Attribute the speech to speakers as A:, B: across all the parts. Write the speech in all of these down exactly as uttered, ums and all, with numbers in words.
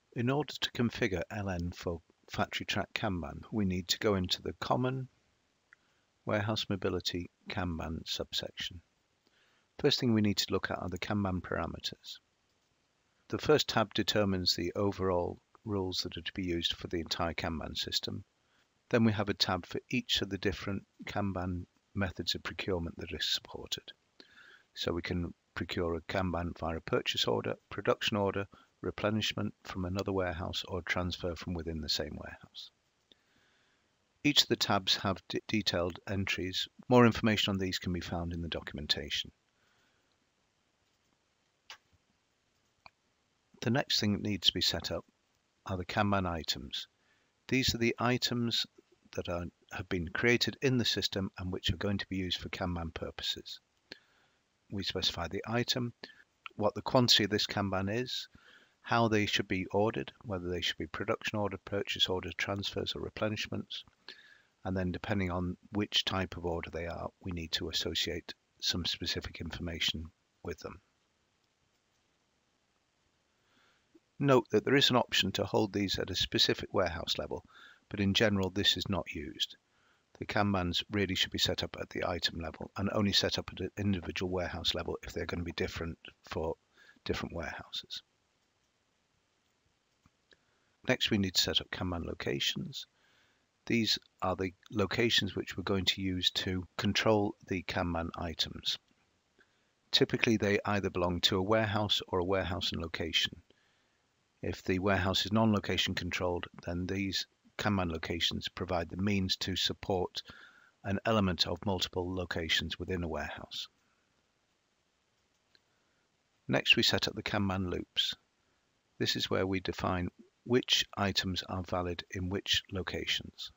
A: In order to configure L N for Factory Track Kanban, we need to go into the Common Warehouse Mobility Kanban subsection. First thing we need to look at are the Kanban parameters. The first tab determines the overall rules that are to be used for the entire Kanban system. Then we have a tab for each of the different Kanban methods of procurement that are supported. So we can procure a Kanban via a purchase order, production order, replenishment from another warehouse, or transfer from within the same warehouse. Each of the tabs have d- detailed entries. More information on these can be found in the documentation. The next thing that needs to be set up are the Cabmen Items. These are the items that are, have been created in the system and which are going to be used for Kanban purposes. We specify the item, what the quantity of this Kanban is, how they should be ordered, whether they should be production order, purchase order, transfers or replenishments, and then depending on which type of order they are, we need to associate some specific information with them. Note that there is an option to hold these at a specific warehouse level, but in general this is not used. The Kanbans really should be set up at the item level and only set up at an individual warehouse level if they're going to be different for different warehouses. Next, we need to set up Kanban locations. These are the locations which we're going to use to control the Kanban items. Typically, they either belong to a warehouse or a warehouse and location. If the warehouse is non-location controlled, then these Kanban locations provide the means to support an element of multiple locations within a warehouse. Next, we set up the Kanban loops. This is where we define which items are valid in which locations.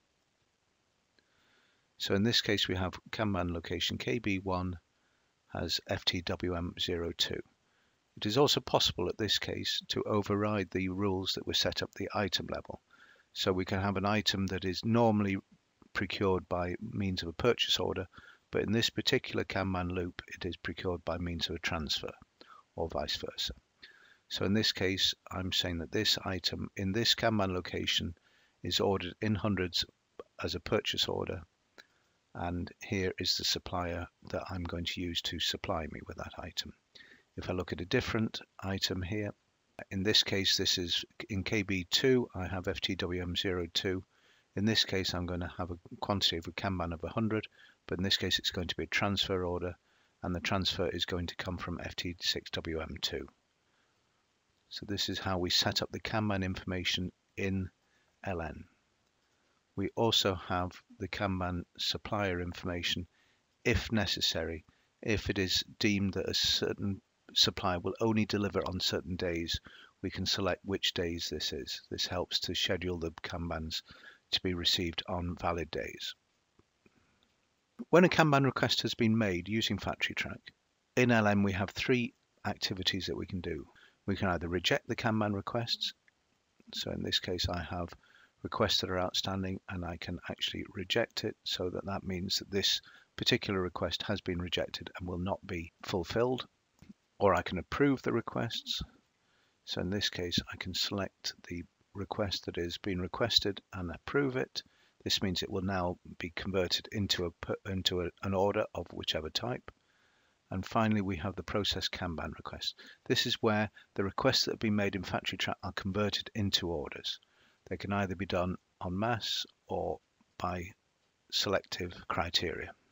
A: So in this case, we have Kanban location K B one has F T W M zero two. It is also possible at this case to override the rules that were set up at the item level. So we can have an item that is normally procured by means of a purchase order, but in this particular Kanban loop, it is procured by means of a transfer, or vice versa. So in this case, I'm saying that this item in this Kanban location is ordered in hundreds as a purchase order, and here is the supplier that I'm going to use to supply me with that item. If I look at a different item here, in this case, this is in K B two, I have F T W M zero two. In this case, I'm going to have a quantity of a Kanban of one hundred, but in this case, it's going to be a transfer order, and the transfer is going to come from F T six W M two. So this is how we set up the Kanban information in L N. We also have the Kanban supplier information if necessary. If it is deemed that a certain supplier will only deliver on certain days, we can select which days this is. This helps to schedule the Kanbans to be received on valid days. When a Kanban request has been made using Factory Track, in L N we have three activities that we can do. We can either reject the Kanban requests. So in this case, I have requests that are outstanding and I can actually reject it, so that that means that this particular request has been rejected and will not be fulfilled. Or I can approve the requests. So in this case, I can select the request that is being requested and approve it. This means it will now be converted into, a, into a, an order of whichever type. And finally, we have the process Kanban request. This is where the requests that have been made in Factory Track are converted into orders. They can either be done en masse or by selective criteria.